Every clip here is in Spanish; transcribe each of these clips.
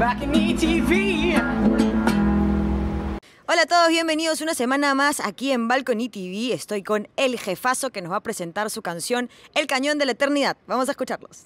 Balcony TV. Hola a todos, bienvenidos una semana más aquí en Balcony TV. Estoy con el jefazo que nos va a presentar su canción El Cañón de la Eternidad. Vamos a escucharlos.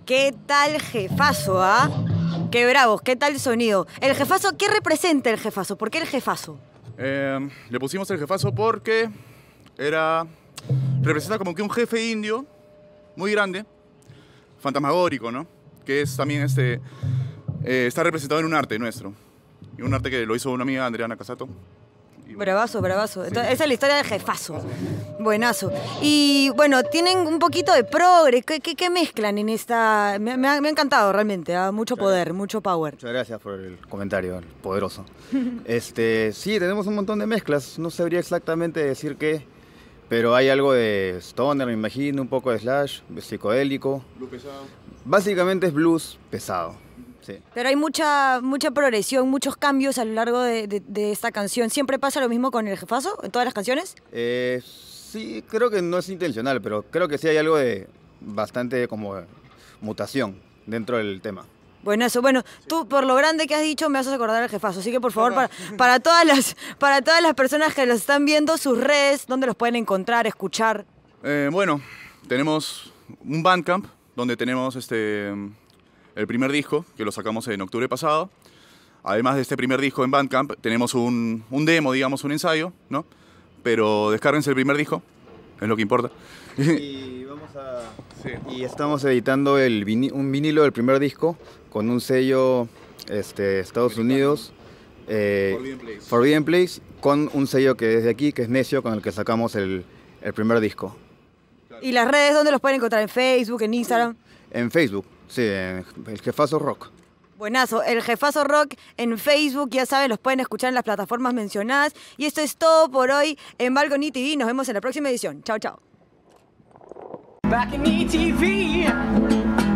¿Qué tal jefazo, ah? Qué bravos, ¿qué tal sonido? El jefazo, ¿qué representa el jefazo? ¿Por qué el jefazo? Le pusimos el jefazo porque representa como que un jefe indio muy grande, fantasmagórico, ¿no? Que es también está representado en un arte nuestro. Y un arte que lo hizo una amiga, Andreana Casato. Bravazo, bravazo. Entonces, esa es la historia del jefazo. Buenazo. Y bueno, tienen un poquito de progre. ¿Qué mezclan en esta? Me ha encantado realmente. Mucho poder, mucho power. Muchas gracias por el comentario, poderoso. Sí, tenemos un montón de mezclas. No sabría exactamente decir qué, pero hay algo de stoner, me imagino, un poco de slash, psicodélico. Blues pesado. Básicamente es blues pesado. Sí. Pero hay mucha progresión, muchos cambios a lo largo de esta canción. ¿Siempre pasa lo mismo con el jefazo en todas las canciones? Sí, creo que no es intencional, pero creo que sí hay algo de bastante como mutación dentro del tema. Buenazo. Bueno, tú por lo grande que has dicho me haces acordar al jefazo, así que por favor para todas las personas que los están viendo, sus redes, ¿dónde los pueden encontrar, escuchar? Bueno, tenemos un Bandcamp donde tenemos el primer disco, que lo sacamos en octubre pasado. Además de este primer disco en Bandcamp, tenemos un demo, digamos, un ensayo, ¿no? Pero descárguense el primer disco, es lo que importa. Y estamos editando un vinilo del primer disco con un sello Estados Unidos, Forbidden Place, con un sello que es de aquí, que es Necio, con el que sacamos el primer disco. ¿Y las redes dónde los pueden encontrar? ¿En Facebook, en Instagram? En Facebook, sí, en El Jefazo Rock. Buenazo, El Jefazo Rock en Facebook, ya saben, los pueden escuchar en las plataformas mencionadas. Y esto es todo por hoy en Balcony TV. Nos vemos en la próxima edición. Chao, chao. Back in ETV.